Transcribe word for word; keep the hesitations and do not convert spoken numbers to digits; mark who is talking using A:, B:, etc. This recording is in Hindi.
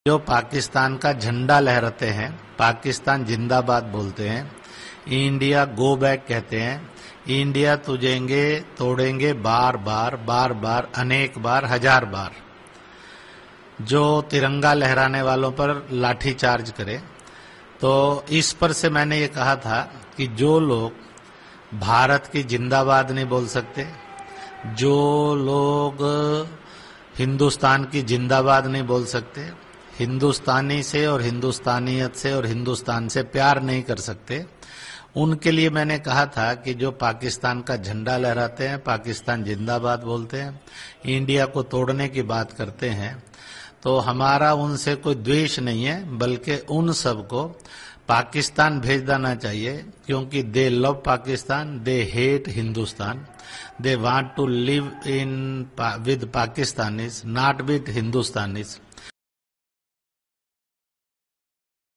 A: जो पाकिस्तान का झंडा लहराते हैं, पाकिस्तान जिंदाबाद बोलते हैं, इंडिया गो बैक कहते हैं, इंडिया तुझेंगे तोड़ेंगे बार बार बार बार अनेक बार हजार बार, जो तिरंगा लहराने वालों पर लाठी चार्ज करे। तो इस पर से मैंने ये कहा था कि जो लोग भारत की जिंदाबाद नहीं बोल सकते, जो लोग हिंदुस्तान की जिंदाबाद नहीं बोल सकते, हिंदुस्तानी से और हिंदुस्तानियत से और हिंदुस्तान से प्यार नहीं कर सकते, उनके लिए मैंने कहा था कि जो पाकिस्तान का झंडा लहराते हैं, पाकिस्तान जिंदाबाद बोलते हैं, इंडिया को तोड़ने की बात करते हैं, तो हमारा उनसे कोई द्वेष नहीं है, बल्कि उन सबको पाकिस्तान भेज देना चाहिए, क्योंकि they love Pakistan, they hate Hindustan, they want to live in with Pakistanis, not with Hindustanis.